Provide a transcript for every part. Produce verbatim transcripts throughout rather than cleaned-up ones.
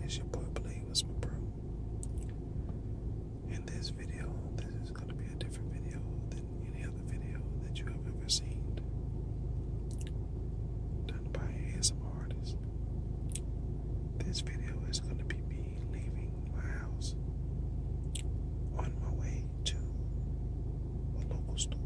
It's your boy Blade Whisper Pro. In this video, this is going to be a different video than any other video that you have ever seen done by an A S M R artist. This video is going to be me leaving my house on my way to a local store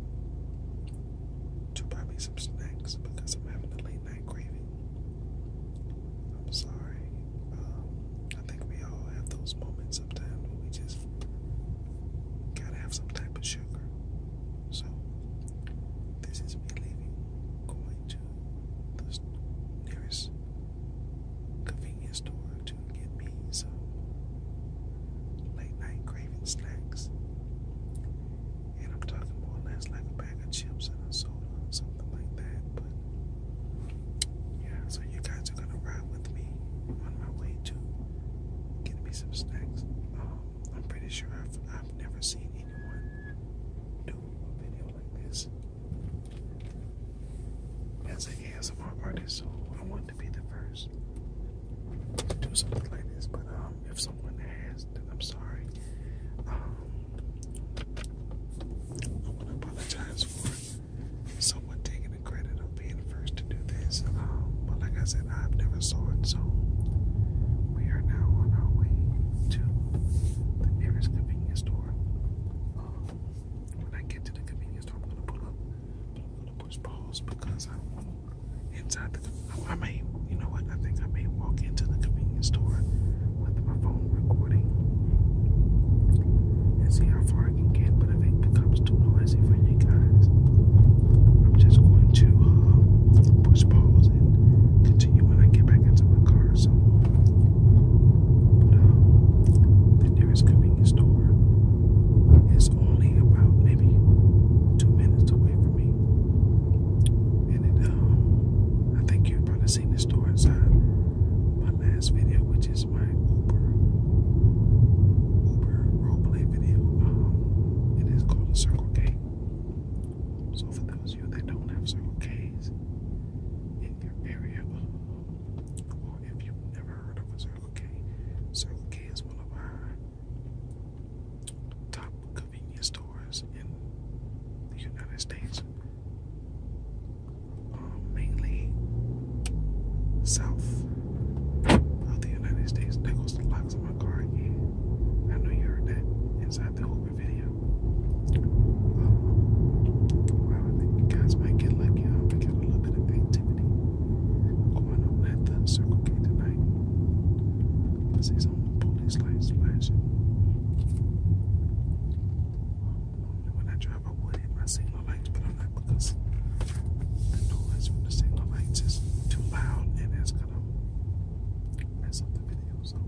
to buy me some snacks because I'm having a late night craving. I'm sorry. Um, I think we all have those moments sometimes where we just gotta have some type of sugar. So, this is me leaving, going to the nearest convenience store to get me some late night craving snacks. And I'm talking more or less like a bag of chips and a soda or something like that. But yeah, so you guys are gonna ride with me on my way to get me some snacks. Um, I'm pretty sure I've, I've never seen anyone do a video like this as an A S M R artist, so I want to be the first to do something like this. But um, if someone has, then I'm sorry. Um, I want to apologize for someone taking the credit of being the first to do this. Um, but like I said, I've never saw it, so we are now on our way to the nearest convenience store. Um, when I get to the convenience store, I'm gonna pull up, but I'm gonna push pause because I don't want inside the. I may, you know what? I think I may walk into the convenience store with my phone recording and see how far I can get. But if it becomes too noisy for you guys, I'm just going to uh, push pause and continue when I get back into my car. So, but um, the nearest convenience store is only about maybe two minutes away from me, and it um, I think you've probably seen this store inside my last video, which is my Uber Uber roleplay video. Um, it is called a Circle K. So for those of you that don't have Circle K's in your area, or if you've never heard of a Circle K, Circle K is one of our top convenience stores in the United States, um, mainly south of the United States. There goes the locks of my car again. I know you heard that inside the Uber video. Um, well, I think you guys might get lucky. Um, we got a little bit of activity going on at the Circle K tonight. I see some police lights flashing. Normally when I drive, I would hit my signal lights, but I'm not, because the noise from the signal lights is too loud and it's gonna mess up the video. So,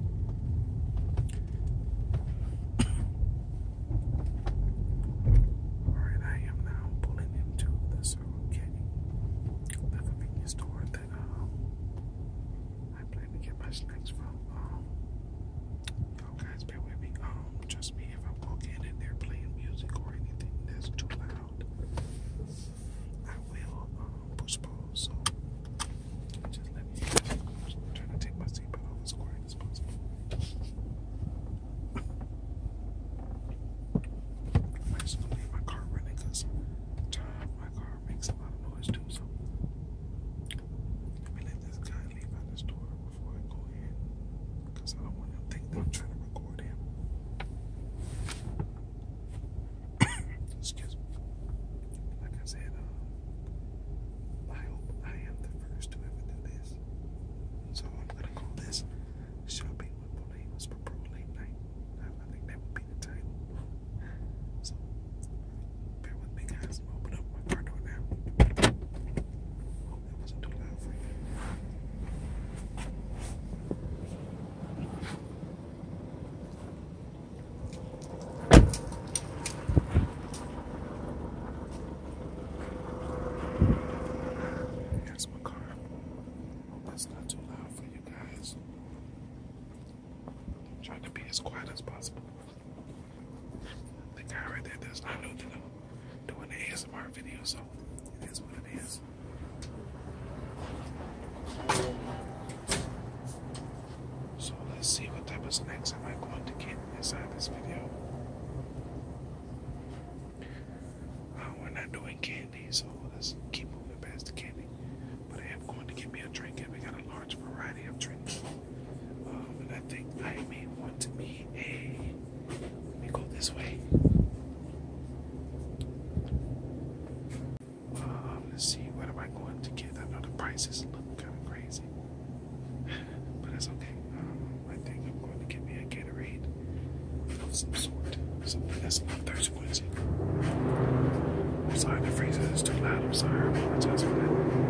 alright, I am now pulling into the Circle K, the convenience store that um, I plan to get my snacks from. Um, y'all guys bear with me. Um, trust me, if I walk in and they're playing music or anything that's too loud, I will um, push pause. So just let me guys know. I'm trying to take my seatbelt off as quiet as possible. I'm actually gonna leave my car running because my car makes a lot of noise too. So let me let this guy leave out the store before I go in, because I don't want him to think that I'm trying to record him. Excuse me. Like I said, um, I hope I am the first to ever do this. So I'm gonna call this Shopping with Blade Whisper Pro Late Night. I, I think that would be the title. So bear with me, guys. I'm gonna open up my car door now. Hope that wasn't too loud for you. Here's my car. Hope that's not too loud for you guys. I'm trying to be as quiet as possible. The guy right there does not know that I'm doing an A S M R video, so it is what it is. snacks am I going to get inside this video? Uh, we're not doing candy, so let's keep moving past the candy. But I am going to get me a drink, and we got a large variety of drinks. Um, and I think I may want to be a. Let me go this way. Um, let's see, what am I going to get? I know the prices look kind of crazy, but that's okay. Um, I think I'm going to get me a Gatorade of some sort. Something that's a little thirsty. I'm sorry, the freezer is too loud. I'm sorry, I apologize for that.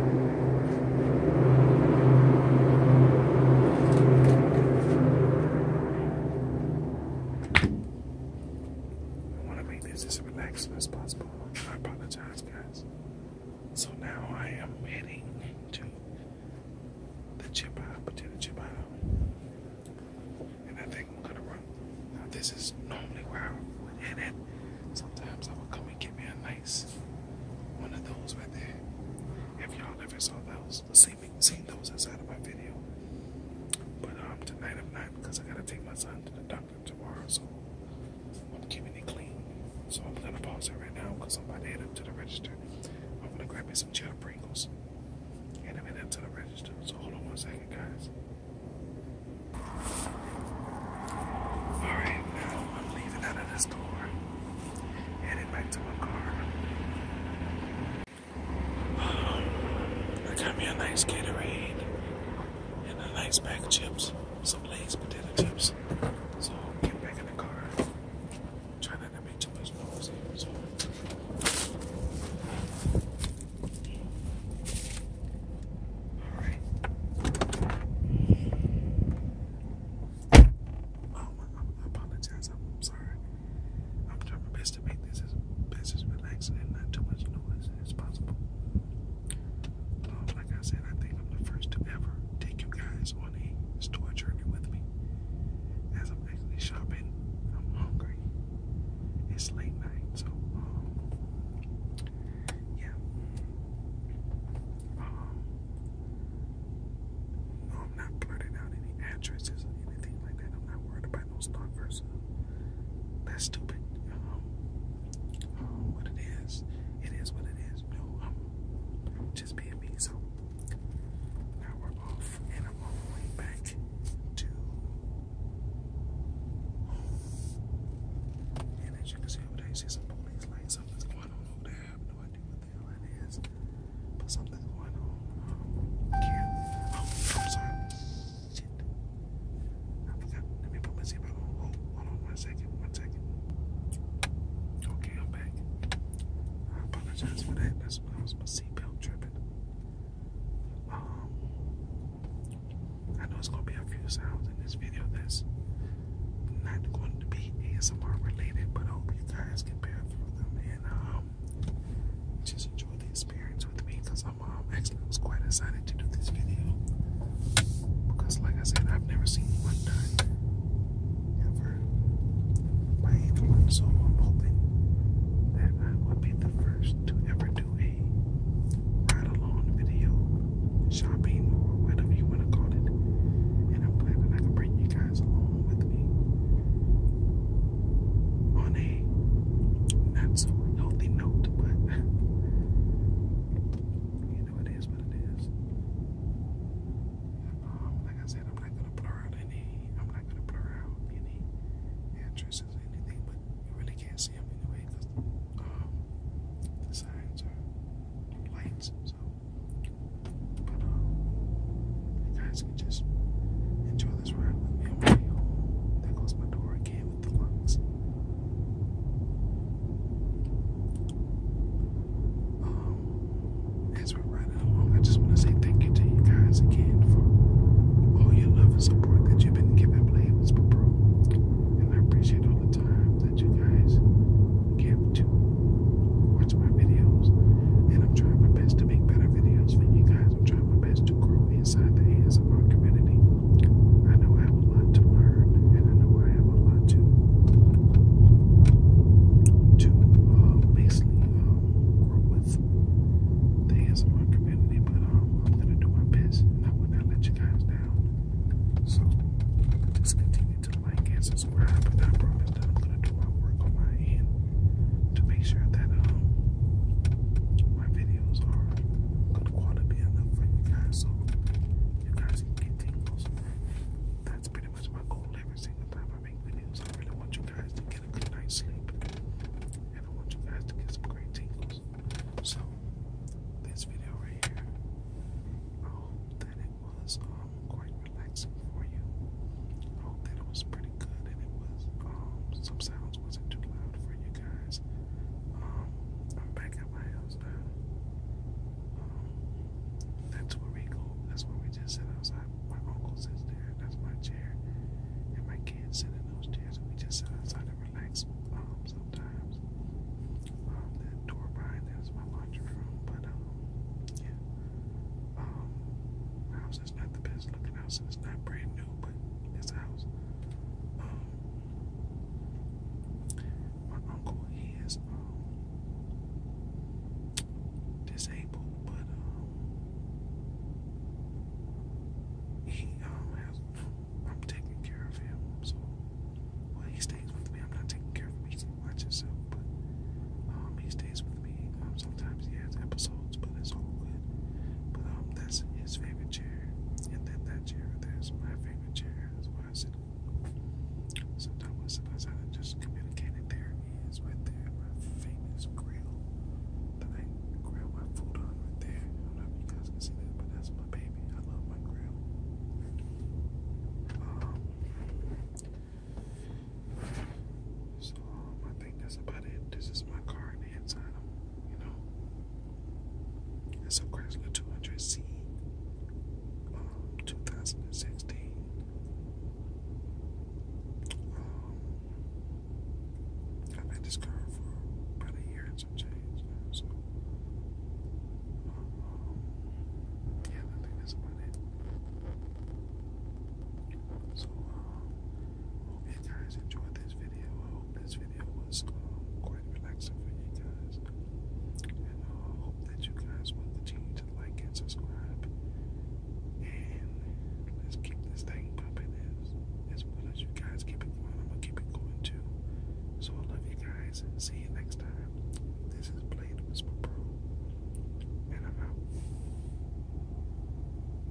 I want to make this as relaxing as possible. I apologize, guys. So now I am heading to the chip out, potato chip out. And I think I'm going to run. Now, this is normally where I would head at. Sometimes I will come and get me a nice one of those right there. If y'all ever saw those, seen, me, seen those inside of my video. But um, tonight I'm not, because I gotta take my son to the doctor tomorrow, so I'm keeping it clean. So I'm gonna pause it right now because I'm about to head up to the register. I'm gonna grab me some cheddar Pringles and I'm heading up to the register. So hold on one second, guys. Alright, now I'm leaving out of the store. Headed back to my car. I got me a nice Gatorade and a nice bag of chips, some Lay's potato chips. So get back in the car. Try not to make too much noise here. So. Alright. Oh, I apologize. I'm sorry. I'm trying my best to make this as best as relaxing and not too much noise as possible. Um, like I said, I think I'm the first to ever take you guys on a store journey with me. As I'm actually shopping, I'm hungry. It's late night, so um, yeah. Um, no, I'm not blurting out any addresses or anything like that. I'm not worried about no stalkers. That's stupid. Um, um, what it is, it is what it is. No, um, just being me. So now we're off, and I'm on the way back to home. And as you can see over there, you see some police lights. Something's going on over there. I have no idea what the hell it is, but something's going on. Um, can't. Oh, I'm sorry. Shit. I forgot. Let me put my seatbelt on. Hold, hold on one second. One second. Okay, I'm back. I apologize for that. That's that was my seatbelt tripping. Um, I know it's gonna be a few sounds in this video that's not going to be A S M R related, but I hope you guys can bear through them and um just enjoy the experience with me, because I'm um, actually I was quite excited to do this video because, like I said, I've never seen one done ever by anyone, so I'm hoping that I will be the first to ever do a ride-along video, shopping, or whatever you want to call it. And I'm glad that I can bring you guys along with me on a not so healthy note, but you know, it is what it is. Um, like I said, I'm not gonna blur out any. I'm not gonna blur out any addresses or anything, but you really can't see them anyway because um, the signs are lights. So, but um, you guys can just